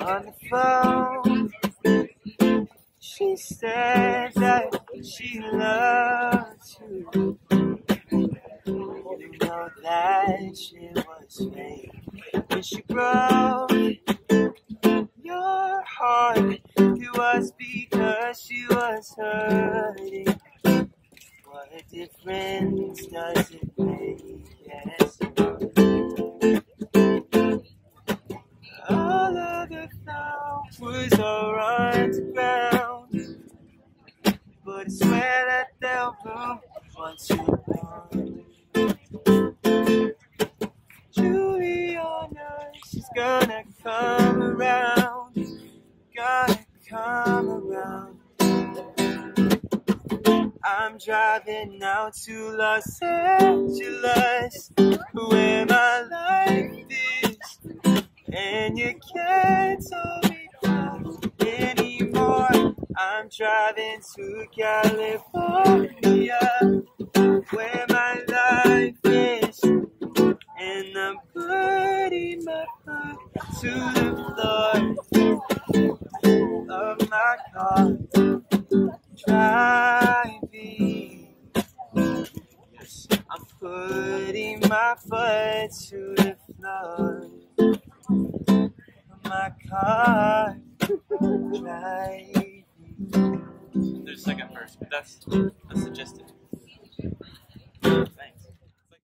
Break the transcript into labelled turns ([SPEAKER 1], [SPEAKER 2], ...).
[SPEAKER 1] On the phone, she said that she loves you. You know that shit was fake. When she broke your heart, it was because she was hurting. What difference does it make? Yes. All of the flowers are underground, but I swear that they'll bloom once you're gone. Juliana, she's gonna come around, gonna come around. I'm driving out to Los Angeles, where my life is, and you can't hold me back anymore. I'm driving to California, where my life is, and I'm putting my foot to the floor of my car, driving. Yes, I'm putting my foot to the floor of my car, driving. There's a second verse, but that's suggested.